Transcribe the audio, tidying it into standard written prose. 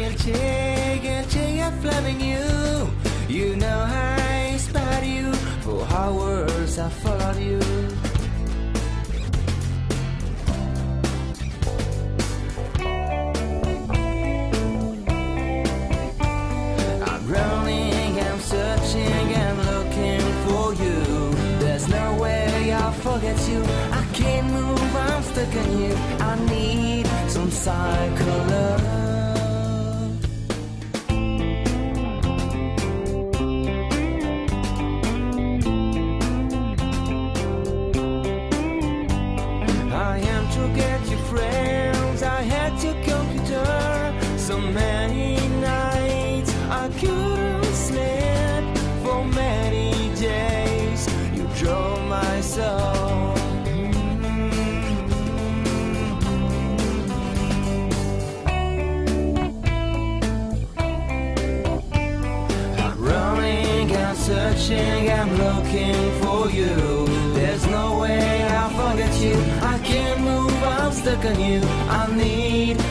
guilty of loving you. You know I spot you. For hours I followed you. I'm running, I'm searching, I'm looking for you. There's no way I'll forget you. I can't move, I'm stuck in you. I need some psycho love. So many nights I couldn't sleep. For many days you drove my soul. I'm running, I'm searching, I'm looking for you. There's no way I'll forget you. I can't move, I'm stuck on you. I need